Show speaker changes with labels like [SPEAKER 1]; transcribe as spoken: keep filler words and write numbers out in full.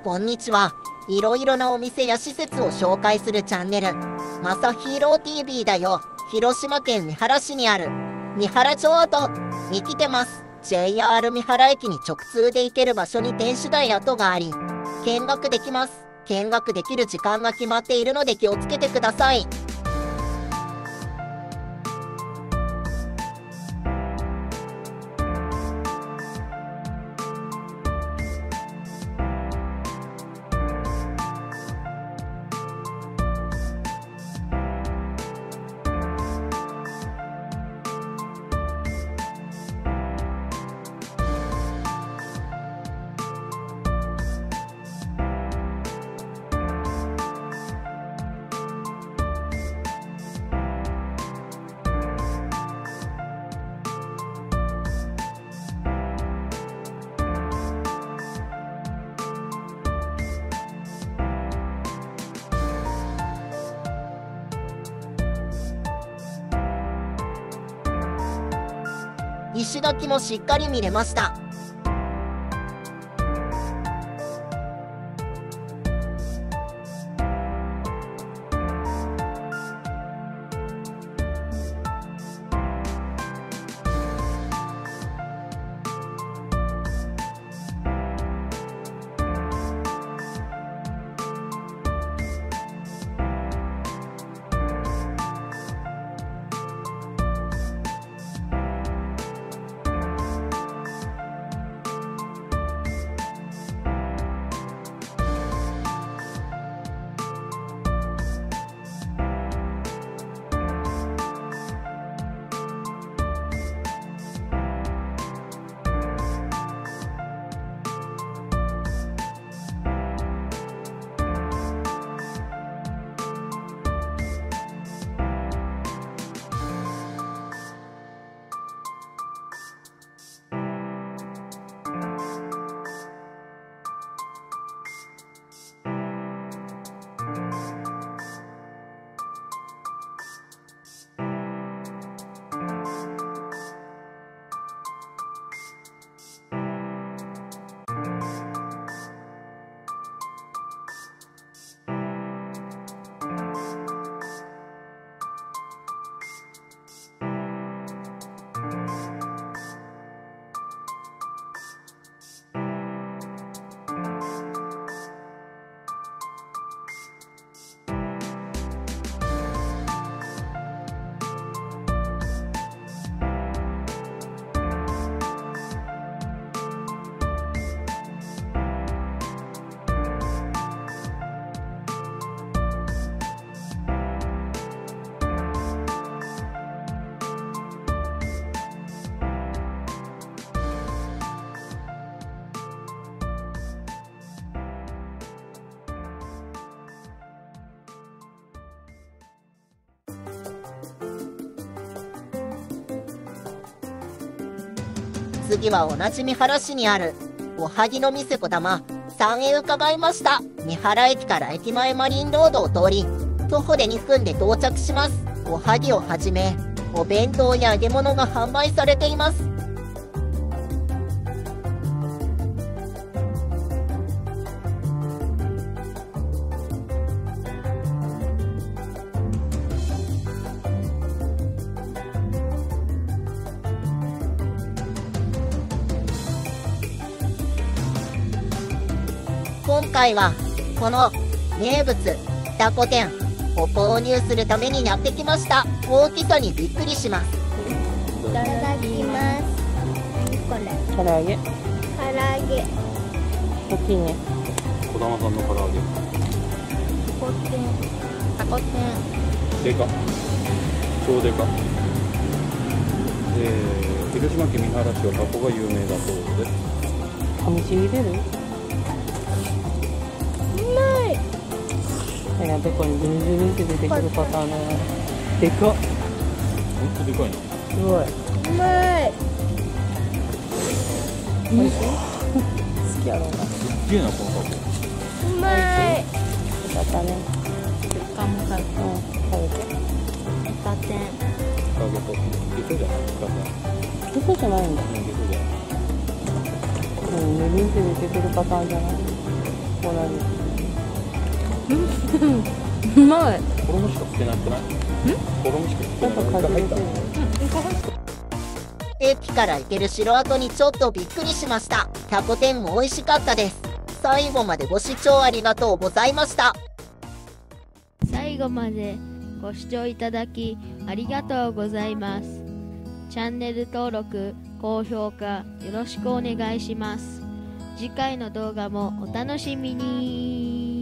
[SPEAKER 1] こんにちは。いろいろなお店や施設を紹介するチャンネル、まさひろ ティービー だよ。広島県三原市にある三原町跡に来てます。ジェイアール 三原駅に直通で行ける場所に天守台跡があり、見学できます。見学できる時間が決まっているので気をつけてください。石垣もしっかり見れました。次は同じ三原市にあるおはぎの店こだまさんへ伺いました。三原駅から駅前マリンロードを通り、徒歩でにふんで到着します。おはぎをはじめ、お弁当や揚げ物が販売されています。今回はこの名物タコ天を購入するためにやってきました。大きさにびっくりします。
[SPEAKER 2] いただきます。これ
[SPEAKER 3] 唐揚げ、
[SPEAKER 2] 唐揚げ、
[SPEAKER 3] 大きいね。
[SPEAKER 4] 児玉さんの唐揚げ
[SPEAKER 2] タコ天、
[SPEAKER 1] タコ天
[SPEAKER 4] でか超でか、えー、広島県三原市はタコが有名だそうです。
[SPEAKER 3] 噛みちぎれる？いや、どこにズルズルって出てくるパターンだな。でかっ。
[SPEAKER 4] ほんとでかいな。
[SPEAKER 3] すごい。
[SPEAKER 2] うまい。
[SPEAKER 3] おいしい？好きやろうな。
[SPEAKER 4] すっげえなこのタコ。
[SPEAKER 2] うまい。
[SPEAKER 3] よかったね。
[SPEAKER 2] かもか
[SPEAKER 3] うん、食べて。
[SPEAKER 2] タテン。
[SPEAKER 4] 唐揚げとゲソじゃないですか。
[SPEAKER 3] ゲソじゃないんだ。
[SPEAKER 4] ゲソじゃない。
[SPEAKER 3] うん、ぬるんって出てくるパターンじゃない。 うまい。
[SPEAKER 4] 衣しかつけなくない？衣しかつけなくない？入った
[SPEAKER 1] 駅から行ける城跡にちょっとびっくりしました。タコ天も美味しかったです。最後までご視聴ありがとうございました。
[SPEAKER 5] 最後までご視聴いただきありがとうございます。チャンネル登録、高評価よろしくお願いします。次回の動画もお楽しみに。